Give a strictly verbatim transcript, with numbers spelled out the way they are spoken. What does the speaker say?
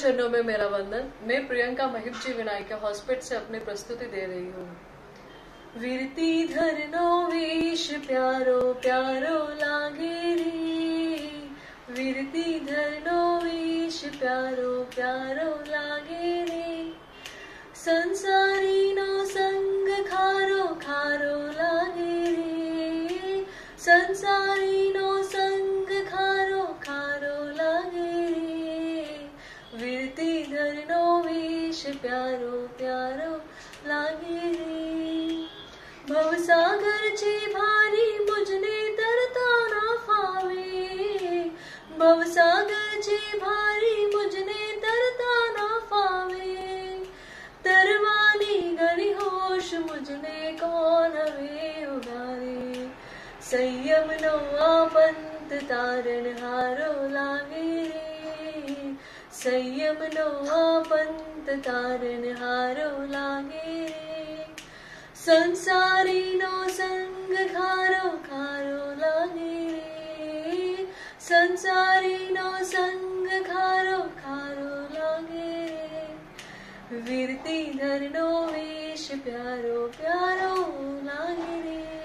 चरणों में मेरा वंदन। मैं प्रियंका महिप जी विनायका हॉस्पिटल से अपनी प्रस्तुति दे रही हूँ। वीरती धरनो वेश प्यारो प्यारो लागे रे, वीरती धरनो वेश प्यारो प्यारो लागे रे, संसारी नो संग खारो खारो लागे रे, संसारी नो संग खारो खारो लागे रे, वीरती धरनो वेश प्यारो प्यारो लागे रे। भवसागर छे भारी मुझने तरता ना फावे, भवसागर छे भारी मुझने तरता ना फावे, तरवानी घनी होश मुझने कौन हवे उगारे, संयम नो आपंत तारण हारो लागे रे, संयम नो आपंत तारण हारो लागे रे, संसारी नो संग खारो खारो लागे रे, संसारी नो संग खारो खारो लागे रे, वीरती धरनो वेश प्यारो प्यारो लागे रे।